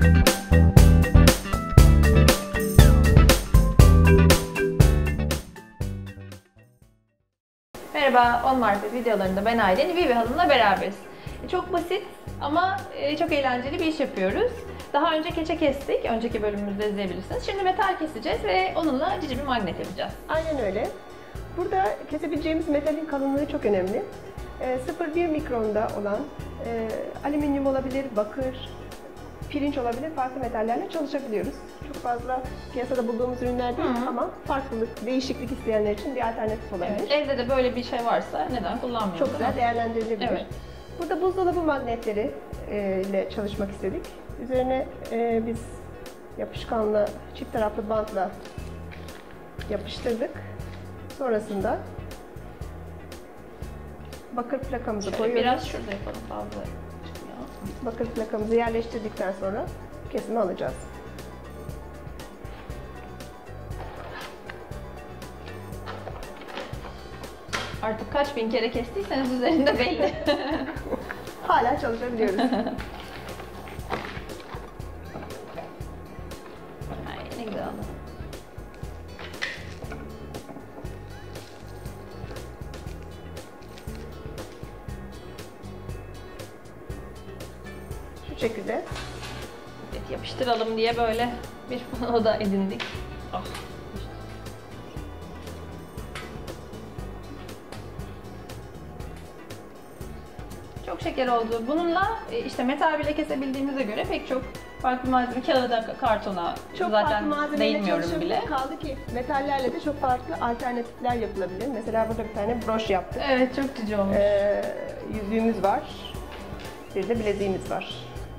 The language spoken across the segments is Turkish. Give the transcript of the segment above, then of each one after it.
Merhaba, On Marifet videolarında ben Aylin, Vivi Hanım'la beraberiz. Çok basit ama çok eğlenceli bir iş yapıyoruz. Daha önce keçe kestik, önceki bölümümüzde izleyebilirsiniz. Şimdi metal keseceğiz ve onunla cici bir magnet yapacağız. Aynen öyle. Burada kesebileceğimiz metalin kalınlığı çok önemli. 0,1 mikronda olan alüminyum olabilir, bakır, pirinç olabilir, farklı metallerle çalışabiliyoruz. Çok fazla piyasada bulduğumuz ürünler değil ama farklılık, değişiklik isteyenler için bir alternatif olabilir. Evet, evde de böyle bir şey varsa neden kullanmayalım? Çok güzel değerlendirilebilir. Evet. Burada buzdolabı magnetleri ile çalışmak istedik. Üzerine biz yapışkanlı çift taraflı bantla yapıştırdık. Sonrasında bakır plakamızı koyuyoruz. Biraz şurada yapalım, fazla çıkmıyor. Bakır plakamızı yerleştirdikten sonra kesimi alacağız. Artık kaç bin kere kestiyseniz üzerinde belli. Hala çalışabiliyoruz. Ay, ne güzel oldu. Şu şekilde. Evet, yapıştıralım diye böyle bir oda edindik. Oh. Çok şeker oldu. Bununla işte metal bile kesebildiğimize göre pek çok farklı malzeme, kağıda, kartona Çok zaten farklı değinmiyorum bile. Kaldı ki metallerle de çok farklı alternatifler yapılabilir. Mesela burada bir tane broş yaptık. Evet, çok cici olmuş. Yüzüğümüz var. Bir de bileziğimiz var.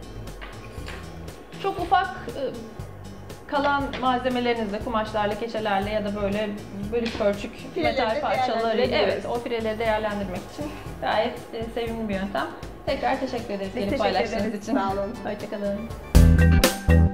Çok ufak kalan malzemelerinizle, kumaşlarla, keçelerle ya da böyle bölük pörçük metal parçaları, evet, o fireleri değerlendirmek için gayet sevimli bir yöntem. Tekrar teşekkür ederiz gelip paylaştığınız için. Sağ olun. Hoşçakalın.